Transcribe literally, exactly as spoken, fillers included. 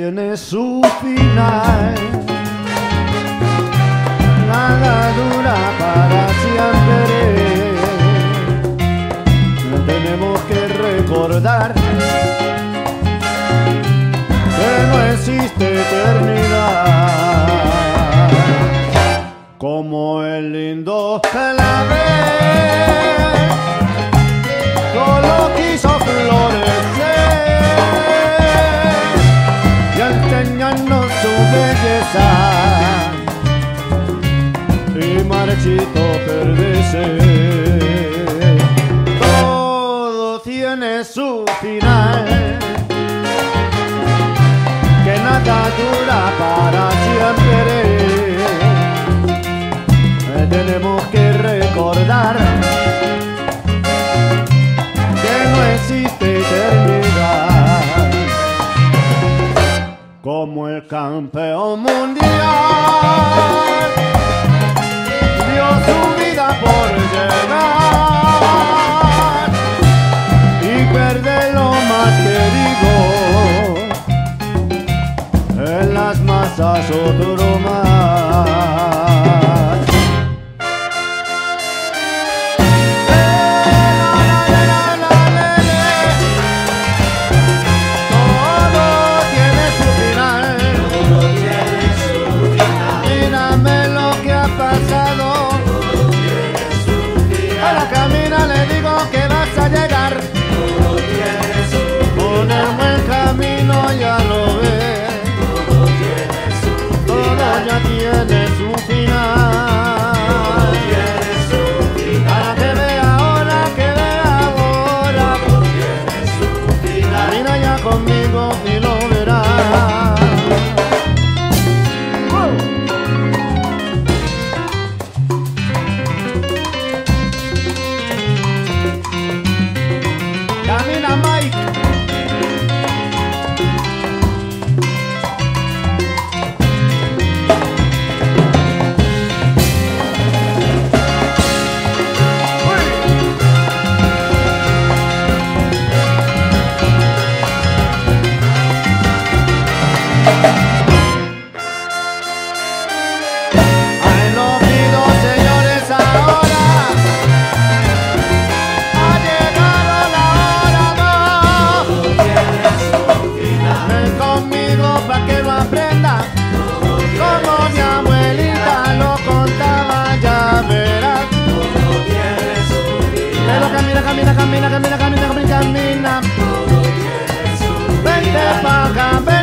tiene su final. Nada dura para siempre. Tenemos que recordar que no existe eternidad. Como el lindo clavel solo quiso florecer y enseñarnos su belleza y marchito perderse. Todo tiene su final, que nada dura para siempre. Tenemos que recordar que no existe eternidad. Como el campeón mundial dio su vida por llegar y perder lo más querido en las masas otro más. Ya lo ves, todo tiene su final, ya tiene su final, todo tiene su final. Para que vea ahora, que vea ahora, todo tiene su final. Camina ya conmigo y lo verás. Camina, Mike. Camina, camina, camina, camina, camina, camina. Vente pa' acá.